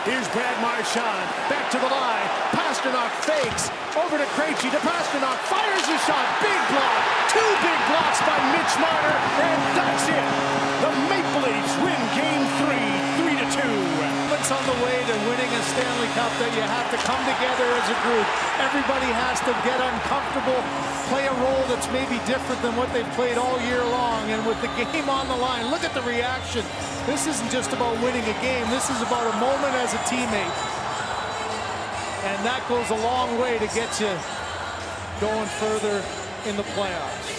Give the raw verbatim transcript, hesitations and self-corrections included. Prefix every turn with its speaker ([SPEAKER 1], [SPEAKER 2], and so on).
[SPEAKER 1] Here's Brad Marchand, back to the line. Pasternak fakes, over to Krejci, to Pasternak, fires a shot, big block. Two big blocks by Mitch Marner, and that's it. The Maple Leafs win game three, three to two.
[SPEAKER 2] It's on the way to winning a Stanley Cup that you have to come together as a group. Everybody has to get uncomfortable, play a role that's maybe different than what they've played all year long, and with the game on the line, look at the reaction. This isn't just about winning a game, this is about a moment as a teammate. And that goes a long way to get you going further in the playoffs.